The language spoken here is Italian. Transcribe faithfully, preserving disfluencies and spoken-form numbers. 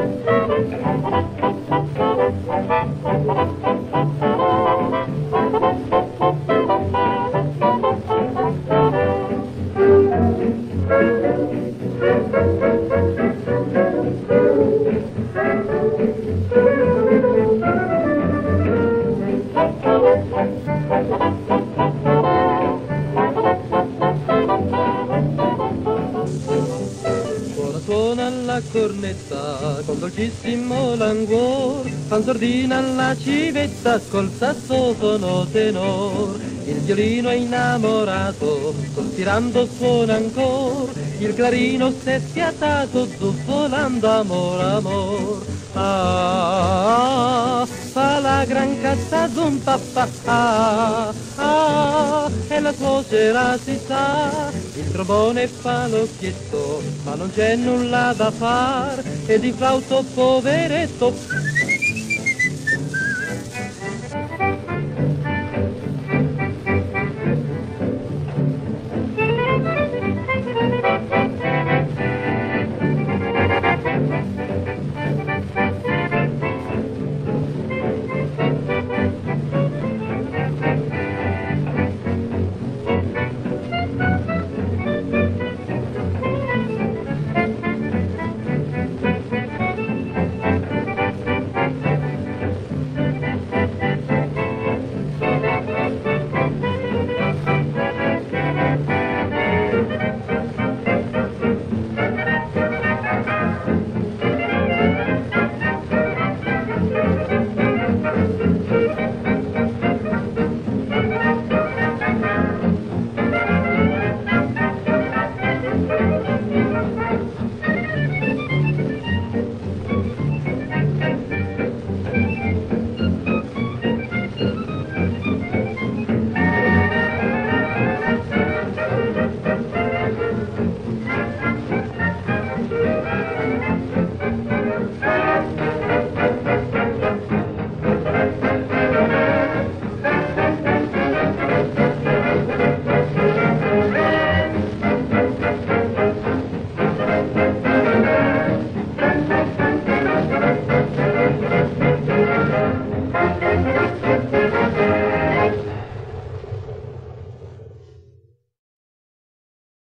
Suona la cornetta con dolcissimo languor, fan sordina la civetta col sassofono tenor. Il violino è innamorato, sospirando suona ancor, il clarino s'è fiatato, zuffolando amor, amor. Ah, fa la gran cassa d'un papà, ah, ah, e la suocera si sa, il trombone fa l'occhietto, ma non c'è nulla da far, e di flauto poveretto